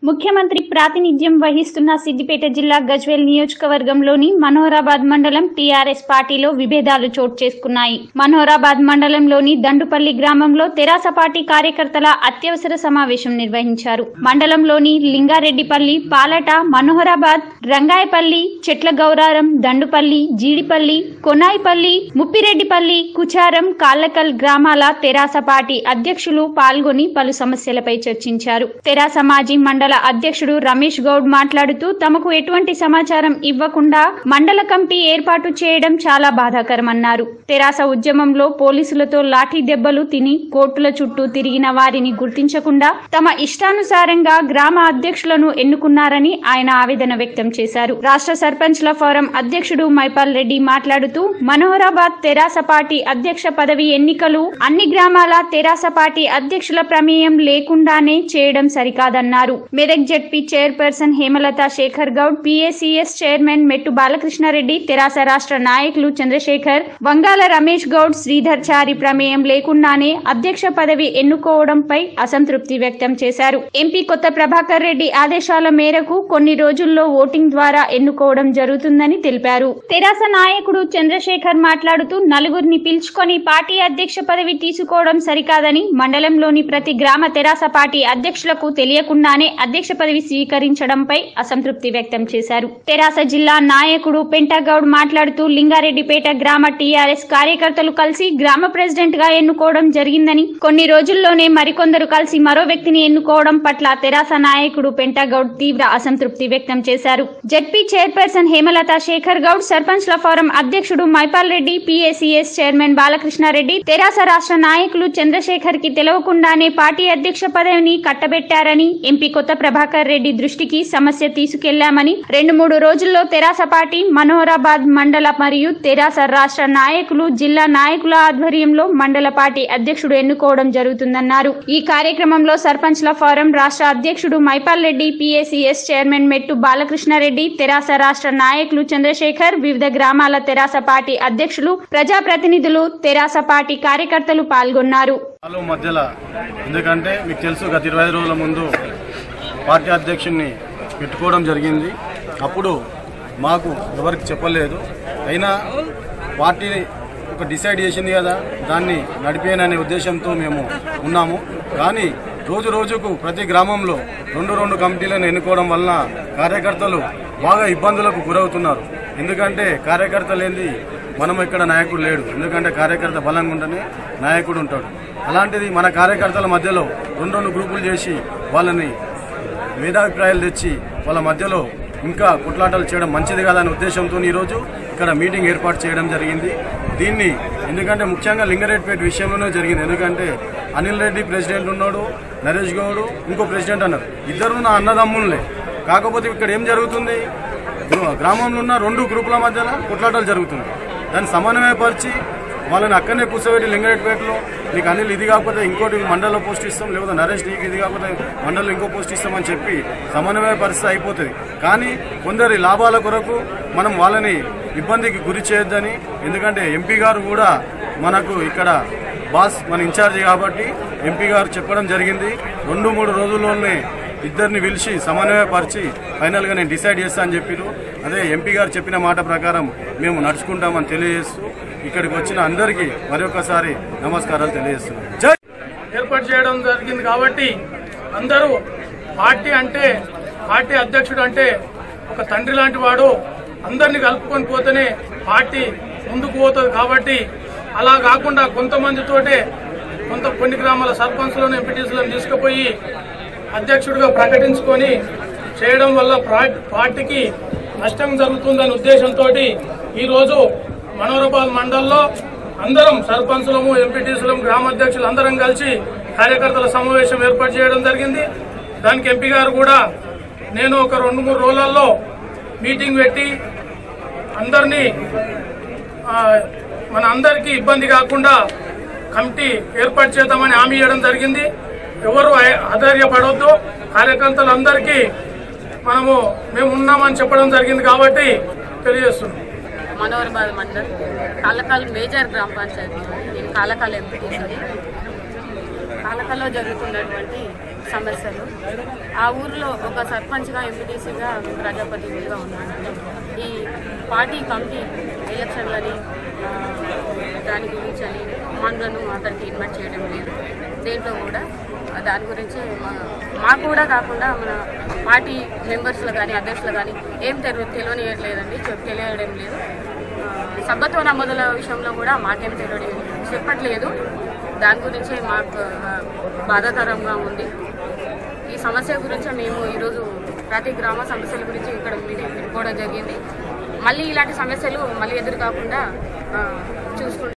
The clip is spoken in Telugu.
ముఖ్యమంత్రి ప్రాతినిధ్యం వహిస్తున్న సిద్దిపేట జిల్లా గజ్వేల్ నియోజకవర్గంలోని మనోహరాబాద్ మండలం టీఆర్ఎస్ పార్టీలో విభేదాలు చోటు చేసుకున్నాయి. మనోహరాబాద్ మండలంలోని దండుపల్లి గ్రామంలో తెరాస పార్టీ కార్యకర్తల అత్యవసర సమావేశం నిర్వహించారు. మండలంలోని లింగారెడ్డిపల్లి, పాలట, మనోహరాబాద్, రంగాయపల్లి, చెట్ల గౌరారం, దండుపల్లి, జీడిపల్లి, కొనాయిపల్లి, ముప్పిరెడ్డిపల్లి, కుచారం, కాళ్ళకల్ గ్రామాల తెరాస పార్టీ అధ్యక్షులు పాల్గొని పలు సమస్యలపై చర్చించారు. తెరాస మాజీ మండల అధ్యక్షుడు రమేష్ గౌడ్ మాట్లాడుతూ తమకు ఎటువంటి సమాచారం ఇవ్వకుండా మండల కమిటీ ఏర్పాటు చేయడం చాలా బాధాకరమన్నారు. తెరాస ఉద్యమంలో పోలీసులతో లాఠీ దెబ్బలు తిని కోర్టుల చుట్టూ తిరిగిన వారిని గుర్తించకుండా తమ ఇష్టానుసారంగా గ్రామ అధ్యక్షులను ఎన్నుకున్నారని ఆయన ఆవేదన వ్యక్తం చేశారు. రాష్ట్ర సర్పంచ్ల ఫోరం అధ్యక్షుడు మైపాల్ రెడ్డి మాట్లాడుతూ మనోహరాబాద్ తెరాస పార్టీ అధ్యక్ష పదవి ఎన్నికలు అన్ని గ్రామాల తెరాస పార్టీ అధ్యక్షుల ప్రమేయం లేకుండానే చేయడం సరికాదన్నారు. Medak ZP chairperson Hemalatha Shekar Goud, PACS chairman Mettu Balakrishna Reddy, తెరాస రాష్ట్ర నాయకులు చంద్రశేఖర్, వంగాల రమేష్ గౌడ్, శ్రీధర్ చారి ప్రమేయం లేకుండానే అధ్యక్ష పదవి ఎన్నుకోవడంపై అసంతృప్తి వ్యక్తం చేశారు. ఎంపీ కొత్త ప్రభాకర్ రెడ్డి ఆదేశాల మేరకు కొన్ని రోజుల్లో ఓటింగ్ ద్వారా ఎన్నుకోవడం జరుగుతుందని తెలిపారు. తెరాస నాయకుడు చంద్రశేఖర్ మాట్లాడుతూ నలుగురిని పిలుచుకొని పార్టీ అధ్యక్ష పదవి తీసుకోవడం సరికాదని, మండలంలోని ప్రతి గ్రామ తెరాస పార్టీ అధ్యక్షులకు తెలియకుండానే అధ్యక్ష పదవి స్వీకరించడంపై అసంతృప్తి వ్యక్తం చేశారు. తెరాస జిల్లా నాయకుడు పెంటగౌడ్ మాట్లాడుతూ లింగారెడ్డిపేట గ్రామ టీఆర్ఎస్ కార్యకర్తలు కలిసి గ్రామ ప్రెసిడెంట్ గా ఎన్నుకోవడం జరిగిందని, కొన్ని రోజుల్లోనే మరికొందరు కలిసి మరో వ్యక్తిని ఎన్నుకోవడం పట్ల తెరాస నాయకుడు పెంటగౌడ్ తీవ్ర అసంతృప్తి వ్యక్తం చేశారు. జెడ్పీ చైర్పర్సన్ హేమలత శేఖర్ గౌడ్, సర్పంచ్ల ఫోరం అధ్యక్షుడు మైపాల్ రెడ్డి, పిఏసిఎస్ చైర్మన్ బాలకృష్ణారెడ్డి, తెరాస రాష్ట్ర నాయకులు చంద్రశేఖర్ కి తెలవకుండానే పార్టీ అధ్యక్ష పదవిని కట్టబెట్టారని, ఎంపీ కొత్త ప్రభాకర్ రెడ్డి దృష్టికి సమస్య తీసుకెళ్లామని, 2-3 రోజుల్లో తెరాస పార్టీ మనోహరాబాద్ మండల మరియు తెరాస రాష్ట్ర నాయకులు, జిల్లా నాయకుల ఆధ్వర్యంలో మండల పార్టీ అధ్యక్షుడు ఎన్నుకోవడం జరుగుతుందన్నారు. ఈ కార్యక్రమంలో సర్పంచ్ల ఫోరం రాష్ట్ర అధ్యక్షుడు మైపాల్ రెడ్డి, పిఏసిఎస్ చైర్మన్ మెట్టు బాలకృష్ణారెడ్డి, తెరాస రాష్ట్ర నాయకులు చంద్రశేఖర్, వివిధ గ్రామాల తెరాస పార్టీ అధ్యక్షులు, ప్రజాప్రతినిధులు, తెరాస పార్టీ కార్యకర్తలు పాల్గొన్నారు. ఎందుకంటే మీకు తెలుసు, గత 25 రోజుల ముందు పార్టీ అధ్యక్షుడిని పెట్టుకోవడం జరిగింది. అప్పుడు మాకు ఎవరికి చెప్పలేదు. అయినా పార్టీ ఒక డిసైడ్ చేసింది కదా, దాన్ని నడిపేననే ఉద్దేశంతో మేము ఉన్నాము. కానీ రోజు రోజుకు ప్రతి గ్రామంలో 2 కమిటీలను ఎన్నుకోవడం వలన కార్యకర్తలు బాగా ఇబ్బందులకు గురవుతున్నారు. ఎందుకంటే కార్యకర్త లేనిది మనం ఇక్కడ నాయకుడు లేడు. ఎందుకంటే కార్యకర్త బలంగా ఉంటేనే నాయకుడు ఉంటాడు. అలాంటిది మన కార్యకర్తల మధ్యలో 2 గ్రూపులు చేసి వాళ్ళని భేదాభిప్రాయాలు తెచ్చి వాళ్ళ మధ్యలో ఇంకా కొట్లాటలు చేయడం మంచిది కాదనే ఉద్దేశంతో ఈరోజు ఇక్కడ మీటింగ్ ఏర్పాటు చేయడం జరిగింది. దీన్ని ఎందుకంటే ముఖ్యంగా లింగారెడ్డిపేట విషయంలోనే జరిగింది. ఎందుకంటే అనిల్ రెడ్డి ప్రెసిడెంట్ ఉన్నాడు, నరేష్ గౌడ్ ఇంకో ప్రెసిడెంట్ అన్నారు. ఇద్దరు నా అన్నదమ్ములే. కాకపోతే ఇక్కడ ఏం జరుగుతుంది, గ్రామంలో ఉన్న 2 గ్రూపుల మధ్యలో కొట్లాటలు జరుగుతుంది. దాన్ని సమన్వయపరిచి వాళ్ళని అక్కడనే కూర్చోబెట్టి లింగారెడ్డిపేటలో నీకు అనిల్ ఇది కాకపోతే ఇంకోటి మండలంలో పోస్ట్ ఇస్తాం, లేకపోతే నరేష్ నీకు ఇది కాకపోతే మండలంలో ఇంకో పోస్ట్ ఇస్తామని చెప్పి సమన్వయ పరిస్థితి అయిపోతుంది. కానీ కొందరి లాభాల కొరకు మనం వాళ్ళని ఇబ్బందికి గురి చేయొద్దని, ఎందుకంటే ఎంపీ గారు కూడా మనకు ఇక్కడ బాస్, మన ఇన్ఛార్జి కాబట్టి ఎంపీ గారు చెప్పడం జరిగింది. 2-3 రోజుల్లోనే ఇద్దరిని పిలిచి సమన్వయపరిచి ఫైనల్గా నేను డిసైడ్ చేస్తా అని చెప్పారు. అదే ఎంపీ గారు చెప్పిన మాట ప్రకారం మేము నడుచుకుంటామని తెలియజేస్తూ ఇక్కడికి వచ్చిన అందరికీ మరొకసారి నమస్కారాలు తెలియజేస్తున్నాం. ఏర్పాటు చేయడం జరిగింది కాబట్టి అందరూ పార్టీ అంటే, పార్టీ అధ్యక్షుడు అంటే ఒక తండ్రి లాంటి వాడు, అందరినీ కలుపుకొని పోతేనే పార్టీ ముందుకు పోతుంది. కాబట్టి అలా కాకుండా కొంతమందితోటే కొన్ని గ్రామాల సర్పంచ్లను, ఎంపీటీసీలను తీసుకుపోయి అధ్యక్షుడిగా ప్రకటించుకొని చేయడం వల్ల పార్టీకి నష్టం జరుగుతుందనే ఉద్దేశంతో ఈరోజు మనోహరాబాద్ మండలంలో అందరం సర్పంచులము, ఎంపీటీసీలము, గ్రామాధ్యక్షులు అందరం కలిసి కార్యకర్తల సమావేశం ఏర్పాటు చేయడం జరిగింది. దానికి ఎంపీ గారు కూడా నేను ఒక 2-3 రోజులలో మీటింగ్ పెట్టి అందరినీ మన అందరికీ ఇబ్బంది కాకుండా కమిటీ ఏర్పాటు చేద్దామని హామీ ఇవ్వడం జరిగింది. ఎవరు అధైర్యపడవద్దు, కార్యకర్తలందరికీ మేము ఉన్నామని చెప్పడం జరిగింది కాబట్టి తెలియజేస్తున్నాం. మనోహరాబాద్ మండల్ కాళ్ళకాల్ మేజర్ గ్రామ పంచాయతీ, నేను కాళ్ళకాల్ ఎంపీటీసీ. కాళ్ళకాల్లో జరుగుతున్నటువంటి సమస్యలు. ఆ ఊరిలో ఒక సర్పంచ్గా, ఎంపీటీసీగా, ప్రజాప్రతినిధిగా ఉన్నాను. ఈ పార్టీ కమిటీ ఎలక్షన్లని దాని గురించి అని మనలను అతనికి ఇన్వైట్ చేయడం లేదు. దేంట్లో కూడా దాని గురించి మాకు కూడా కాకుండా మన పార్టీ మెంబర్స్లో కానీ అధ్యక్షులు కానీ ఏం తెలియనియట్లేదండి, తెలియడం లేదు. సభ్యత్వ నమోదుల విషయంలో కూడా మాకేం చెప్పట్లేదు. దాని గురించి మాకు బాధాకరంగా ఉంది. ఈ సమస్య గురించి మేము ఈరోజు ప్రతి గ్రామ సమస్యల గురించి ఇక్కడ మీటింగ్ పెట్టుకోవడం జరిగింది. మళ్ళీ ఇలాంటి సమస్యలు మళ్ళీ ఎదురు కాకుండా చూసుకుంటాం.